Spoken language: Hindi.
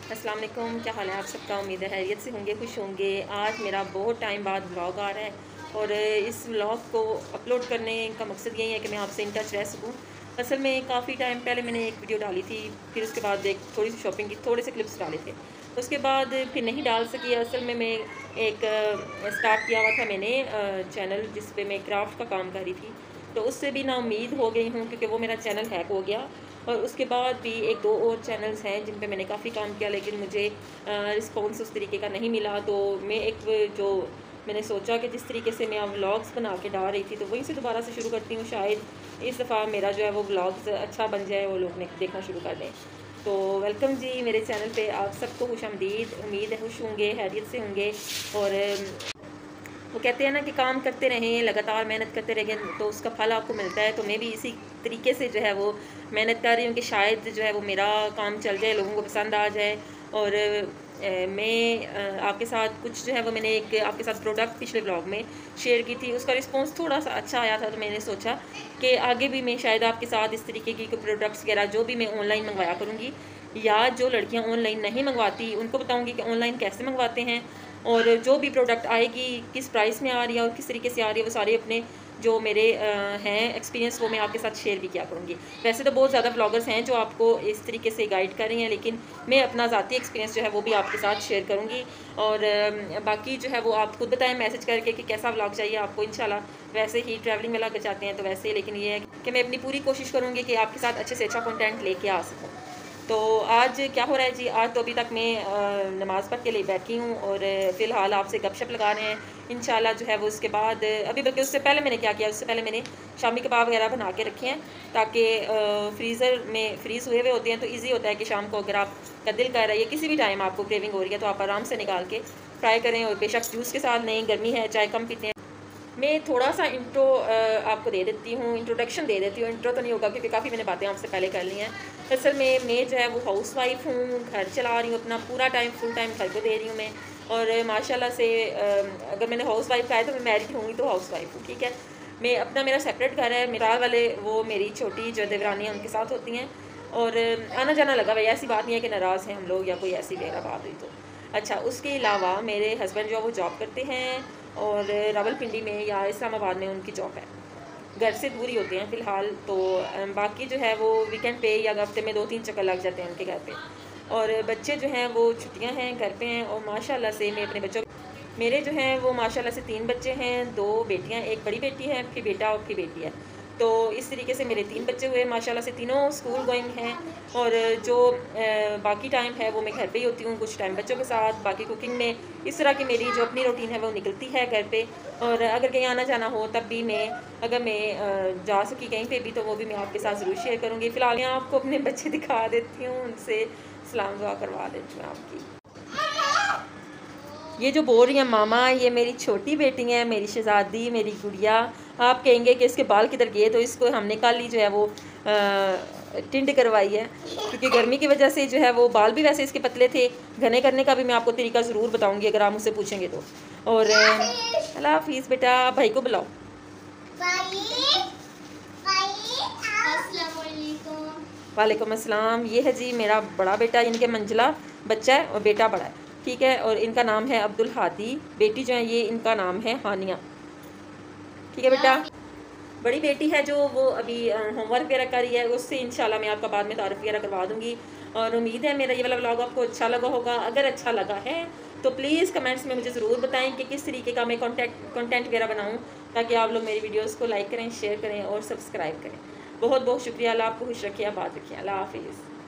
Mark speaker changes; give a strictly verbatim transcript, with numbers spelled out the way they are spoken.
Speaker 1: अस्सलाम वालेकुम, क्या हाल है आप सबका। उम्मीद है खैरियत से होंगे, खुश होंगे। आज मेरा बहुत टाइम बाद व्लॉग आ रहा है और इस व्लॉग को अपलोड करने का मकसद यही है कि मैं आपसे इन टच रह सकूं। असल में काफ़ी टाइम पहले मैंने एक वीडियो डाली थी, फिर उसके बाद एक थोड़ी सी शॉपिंग की, थोड़े से क्लिप्स डाले थे, उसके बाद फिर नहीं डाल सकी। असल में मैं एक स्टार्ट किया हुआ था मैंने चैनल जिस पे मैं क्राफ्ट का काम कर रही थी, तो उससे भी ना उम्मीद हो गई हूँ क्योंकि वो मेरा चैनल हैक हो गया। और उसके बाद भी एक दो और चैनल्स हैं जिन पे मैंने काफ़ी काम किया, लेकिन मुझे रिस्पॉन्स उस तरीके का नहीं मिला। तो मैं एक जो मैंने सोचा कि जिस तरीके से मैं अब व्लॉग्स बना के डाल रही थी, तो वहीं से दोबारा से शुरू करती हूँ। शायद इस दफ़ा मेरा जो है वो व्लॉग्स अच्छा बन जाए, वो लोग देखना शुरू कर दें। तो वेलकम जी मेरे चैनल पे, आप सबको खुश आमदीद। उम्मीद है खुश होंगे, खैरियत से होंगे। और वो कहते हैं ना कि काम करते रहें, लगातार मेहनत करते रहें तो उसका फल आपको मिलता है। तो मैं भी इसी तरीके से जो है वो मेहनत कर रही हूँ कि शायद जो है वो मेरा काम चल जाए, लोगों को पसंद आ जाए। और ए, मैं आ, आपके साथ कुछ जो है वो मैंने एक आपके साथ प्रोडक्ट पिछले ब्लॉग में शेयर की थी, उसका रिस्पांस थोड़ा सा अच्छा आया था। तो मैंने सोचा कि आगे भी मैं शायद आपके साथ इस तरीके की प्रोडक्ट्स वगैरह जो भी मैं ऑनलाइन मंगवाया करूँगी, या जो लड़कियाँ ऑनलाइन नहीं मंगवाती उनको बताऊँगी कि ऑनलाइन कैसे मंगवाते हैं, और जो भी प्रोडक्ट आएगी किस प्राइस में आ रही है और किस तरीके से आ रही है, वो सारे अपने जो मेरे हैं एक्सपीरियंस वो मैं आपके साथ शेयर भी किया करूँगी। वैसे तो बहुत ज़्यादा ब्लॉगर्स हैं जो आपको इस तरीके से गाइड कर रही हैं, लेकिन मैं अपना ज़ाती एक्सपीरियंस जो है वो भी आपके साथ शेयर करूँगी। और बाकी जो है वो आप खुद बताएं मैसेज करके कि कैसा ब्लॉग चाहिए आपको। इंशाल्लाह वैसे ही ट्रैवलिंग वाला कर चाहते हैं तो वैसे, लेकिन ये है कि मैं अपनी पूरी कोशिश करूँगी कि आपके साथ अच्छे से अच्छा कॉन्टेंट लेके आ सकूँ। तो आज क्या हो रहा है जी, आज तो अभी तक मैं नमाज़ पढ़ के लिए बैठी हूँ और फ़िलहाल आपसे गपशप लगा रहे हैं। इंशाल्लाह जो है वो उसके बाद अभी, बल्कि उससे पहले मैंने क्या किया, उससे पहले मैंने शामी कबाब वगैरह बना के रखे हैं, ताकि फ्रीज़र में फ्रीज़ हुए हुए होते हैं तो ईजी होता है कि शाम को अगर आपका दिल कर रहा है या किसी भी टाइम आपको क्रेविंग हो रही है तो आप आराम से निकाल के फ्राई करें। और बेशक जूस के साथ, नहीं गर्मी है चाय कम पीते हैं। मैं थोड़ा सा इंट्रो आपको दे देती हूँ, इंट्रोडक्शन दे देती हूँ। इंट्रो तो नहीं होगा क्योंकि काफ़ी मैंने बातें आपसे पहले कर ली हैं। असल में मैं जो है वो हाउस वाइफ हूँ, घर चला रही हूँ अपना, पूरा टाइम फुल टाइम घर को दे रही हूँ मैं। और माशाल्लाह से अगर मैंने हाउस वाइफ कहा है तो मैं मैरिड होंगी तो हाउस वाइफ हूँ, ठीक है। मैं अपना, मेरा सेपरेट घर है, मेरा वाले वो मेरी छोटी जो देवरानी है उनके साथ होती हैं और आना जाना लगा भाई, ऐसी बात नहीं है कि नाराज़ हैं हम लोग या कोई ऐसी वगैरह बात हुई तो। अच्छा, उसके अलावा मेरे हस्बैंड जो है वो जॉब करते हैं और रावलपिंडी में या इस्लामाबाद में उनकी जॉब है, घर से दूरी होते हैं फ़िलहाल। तो बाकी जो है वो वीकेंड पे या हफ्ते में दो तीन चक्कर लग जाते हैं उनके घर पे। और बच्चे जो हैं वो छुट्टियां हैं, घर पे हैं। और माशाल्लाह से मैं अपने बच्चों, मेरे जो हैं वो माशाल्लाह से तीन बच्चे हैं, दो बेटियां, एक बड़ी बेटी है, फिर बेटा और फिर बेटी है। तो इस तरीके से मेरे तीन बच्चे हुए माशाल्लाह से, तीनों स्कूल गोइंग हैं। और जो आ, बाकी टाइम है वो मैं घर पे ही होती हूँ, कुछ टाइम बच्चों के साथ, बाकी कुकिंग में। इस तरह की मेरी जो अपनी रूटीन है वो निकलती है घर पे। और अगर कहीं आना जाना हो तब भी मैं, अगर मैं आ, जा सकी कहीं पे भी तो वो भी मैं आपके साथ ज़रूर शेयर करूँगी। फ़िलहाल मैं आपको अपने बच्चे दिखा देती हूँ, उनसे सलाम दुआ करवा देती हूँ आपकी। ये जो बोल रही हैं मामा, ये मेरी छोटी बेटी है, मेरी शहजादी, मेरी गुड़िया। आप कहेंगे कि इसके बाल किधर गए, तो इसको हमने कल ही जो है वो टिंड करवाई है, क्योंकि गर्मी की वजह से जो है वो बाल भी वैसे इसके पतले थे। घने करने का भी मैं आपको तरीका ज़रूर बताऊंगी अगर आप मुझसे पूछेंगे तो। और अल्लाह हाफिज़ बेटा, भाई को बुलाओ। वालेकुम अस्सलाम। ये है जी मेरा बड़ा बेटा, इनके मंजिला बच्चा है और बेटा बड़ा है, ठीक है। और इनका नाम है अब्दुल हादी, बेटी जो है ये इनका नाम है हानिया, ठीक है बेटा। बड़ी बेटी है जो वो अभी होमवर्क वगैरह कर रही है, उससे इंशाल्लाह मैं आपका बाद में तारीफ़ वगैरह करवा दूँगी। और उम्मीद है मेरा ये वाला व्लॉग आपको अच्छा लगा होगा। अगर अच्छा लगा है तो प्लीज़ कमेंट्स में मुझे ज़रूर बताएं कि किस तरीके का मैं कॉन्टेंट कॉन्टेंट वगैरह बनाऊँ, ताकि आप लोग मेरी वीडियोज़ को लाइक करें, शेयर करें और सब्सक्राइब करें। बहुत बहुत शुक्रिया। अल्लाह आपको खुश रखिए, आबाद रखिए। अल्लाह हाफिज़।